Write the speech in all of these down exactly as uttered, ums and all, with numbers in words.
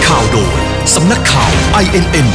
ข่าวโดยสำนักข่าว ไอ เอ็น เอ็น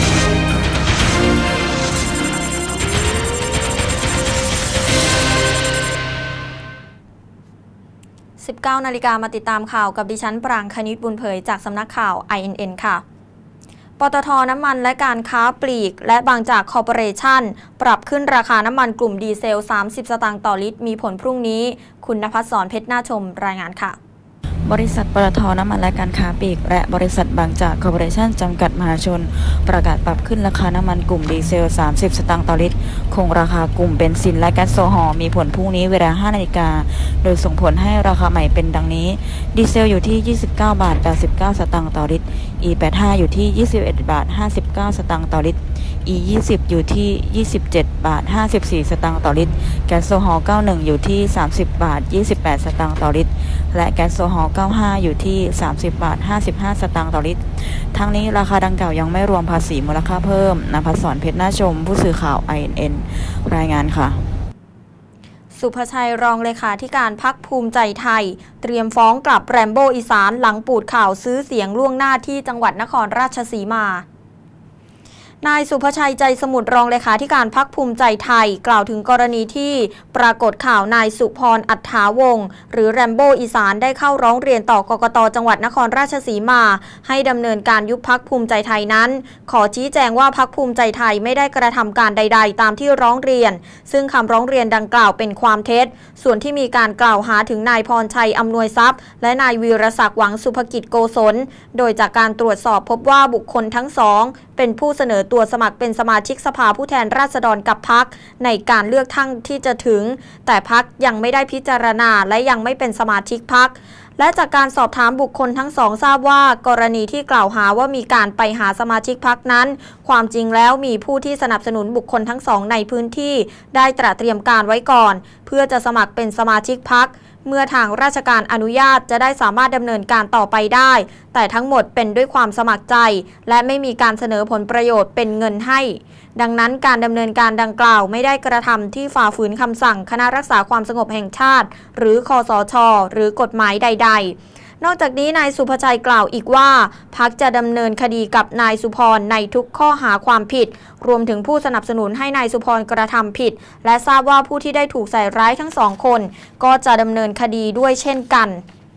สิบเก้านาฬิกามาติดตามข่าวกับดิฉันปรางคณิตบุญเผยจากสำนักข่าว ไอ เอ็น เอ็น ค่ะปตท.น้ำมันและการค้าปลีกและบางจากคอร์ปอเรชั่นปรับขึ้นราคาน้ำมันกลุ่มดีเซลสามสิบสตางค์ต่อลิตรมีผลพรุ่งนี้คุณณภัสสรเพชรหน้าชมรายงานค่ะบริษัทปตท.น้ำมันและการค้าปลีกและบริษัทบางจากคอร์ปอเรชั่นจำกัดมหาชนประกาศปรับขึ้นราคาน้ำมันกลุ่มดีเซลสามสิบสตางค์ต่อลิตรคงราคากลุ่มเบนซินและแก๊สโซฮอล์มีผลพรุ่งนี้เวลาห้านาฬิกาโดยส่งผลให้ราคาใหม่เป็นดังนี้ดีเซลอยู่ที่ยี่สิบเก้าบาทแปดสิบเก้าสตางค์ต่อลิตร อี แปดสิบห้า อยู่ที่ยี่สิบเอ็ดบาทห้าสิบเก้าสตางค์ต่อลิตร อี ยี่สิบ อยู่ที่ยี่สิบเจ็ดบาทห้าสิบสี่สตางค์ต่อลิตรแก๊สโซฮอล์เก้าสิบเอ็ดอยู่ที่สามสิบบาทยี่สิบแปดสตางค์ต่อลิตรและแก๊สโซฮอล์เก้าสิบห้าอยู่ที่สามสิบบาทห้าสิบห้าสตางค์ต่อลิตรทั้งนี้ราคาดังกล่าวยังไม่รวมภาษีมูลค่าเพิ่มณภัสสรเพชรหน้าชมผู้สื่อข่าว ไอ เอ็น เอ็น รายงานค่ะสุภชัยรองเลขาธิการพรรคภูมิใจไทยเตรียมฟ้องกลับแรมโบ้อีสานหลังปูดข่าวซื้อเสียงล่วงหน้าที่จังหวัดนครราชสีมานายสุภชัยใจสมุทรรองเลขาธิการพรรคภูมิใจไทยกล่าวถึงกรณีที่ปรากฏข่าวนายสุพรอัฏฐาวงศ์หรือแรมโบ้อีสานได้เข้าร้องเรียนต่อกกต.จังหวัดนครราชสีมาให้ดำเนินการยุบพรรคภูมิใจไทยนั้นขอชี้แจงว่าพรรคภูมิใจไทยไม่ได้กระทำการใดๆตามที่ร้องเรียนซึ่งคำร้องเรียนดังกล่าวเป็นความเท็จส่วนที่มีการกล่าวหาถึงนายพรชัยอำนวยทรัพย์และนายวีรศักดิ์หวังสุภกิจโกศลโดยจากการตรวจสอบพบว่าบุคคลทั้งสองเป็นผู้เสนอตัวสมัครเป็นสมาชิกสภาผู้แทนราษฎรกับพรรคในการเลือกตั้งที่จะถึงแต่พรรคยังไม่ได้พิจารณาและยังไม่เป็นสมาชิกพรรคและจากการสอบถามบุคคลทั้งสองทราบว่ากรณีที่กล่าวหาว่ามีการไปหาสมาชิกพรรคนั้นความจริงแล้วมีผู้ที่สนับสนุนบุคคลทั้งสองในพื้นที่ได้ตระเตรียมการไว้ก่อนเพื่อจะสมัครเป็นสมาชิกพรรคเมื่อทางราชการอนุญาตจะได้สามารถดำเนินการต่อไปได้แต่ทั้งหมดเป็นด้วยความสมัครใจและไม่มีการเสนอผลประโยชน์เป็นเงินให้ดังนั้นการดำเนินการดังกล่าวไม่ได้กระทำที่ฝ่าฝืนคำสั่งคณะรักษาความสงบแห่งชาติหรือคสช.หรือกฎหมายใดๆนอกจากนี้นายสุภชัยกล่าวอีกว่าพรรคจะดำเนินคดีกับนายสุพรในทุกข้อหาความผิดรวมถึงผู้สนับสนุนให้นายสุพรกระทำผิดและทราบว่าผู้ที่ได้ถูกใส่ร้ายทั้งสองคนก็จะดำเนินคดีด้วยเช่นกัน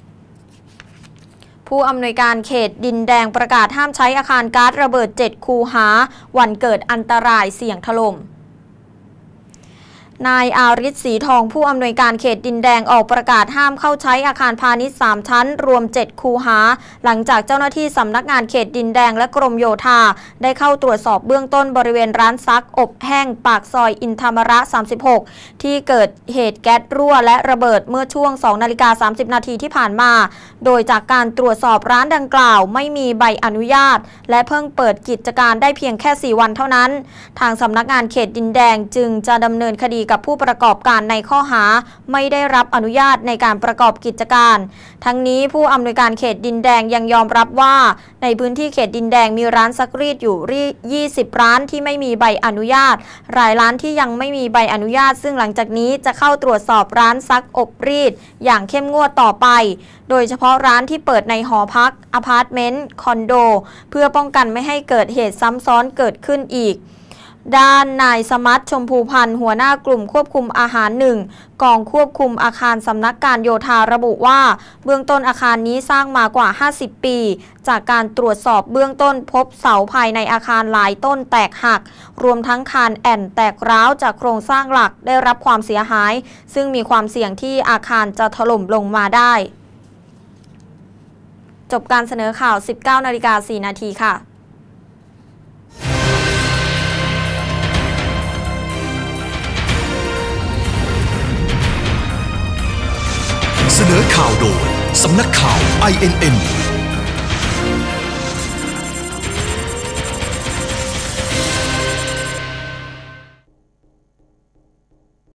ผู้อำนวยการเขตดินแดงประกาศห้ามใช้อาคารก๊าซระเบิดเจ็ดคูหาวันเกิดอันตรายเสี่ยงถล่มนายอาริศศรีทองผู้อำนวยการเขตดินแดงออกประกาศห้ามเข้าใช้อาคารพาณิชย์สามชั้นรวมเจ็ดคูหาหลังจากเจ้าหน้าที่สำนักงานเขตดินแดงและกรมโยธาได้เข้าตรวจสอบเบื้องต้นบริเวณร้านซักอบแห้งปากซอยอินธรรมระสามสิบหกที่เกิดเหตุแก๊สรั่วและระเบิดเมื่อช่วงสองนาฬิกาสามสิบนาทีที่ผ่านมาโดยจากการตรวจสอบร้านดังกล่าวไม่มีใบอนุญาตและเพิ่งเปิดกิจการได้เพียงแค่สี่วันเท่านั้นทางสำนักงานเขตดินแดงจึงจะดำเนินคดีกับผู้ประกอบการในข้อหาไม่ได้รับอนุญาตในการประกอบกิจการทั้งนี้ผู้อำนวยการเขตดินแดงยังยอมรับว่าในพื้นที่เขตดินแดงมีร้านซักรีดอยู่ยี่สิบร้านที่ไม่มีใบอนุญาตรายร้านที่ยังไม่มีใบอนุญาตซึ่งหลังจากนี้จะเข้าตรวจสอบร้านซักอบรีดอย่างเข้มงวดต่อไปโดยเฉพาะร้านที่เปิดในหอพักอพาร์ตเมนต์คอนโดเพื่อป้องกันไม่ให้เกิดเหตุซ้ำซ้อนเกิดขึ้นอีกด้านนายสมัติชมพูพันธ์หัวหน้ากลุ่มควบคุมอาหารหนึ่งกองควบคุมอาคารสำนักการโยธาระบุว่าเบื้องต้นอาคารนี้สร้างมากว่าห้าสิบปีจากการตรวจสอบเบื้องต้นพบเสาภายในอาคารหลายต้นแตกหักรวมทั้งคานแอ่นแตกร้าวจากโครงสร้างหลักได้รับความเสียหายซึ่งมีความเสี่ยงที่อาคารจะถล่มลงมาได้จบการเสนอข่าว สิบเก้านาฬิกาสี่นาทีค่ะเสนอข่าวโดยสำนักข่าว ไอ เอ็น เอ็น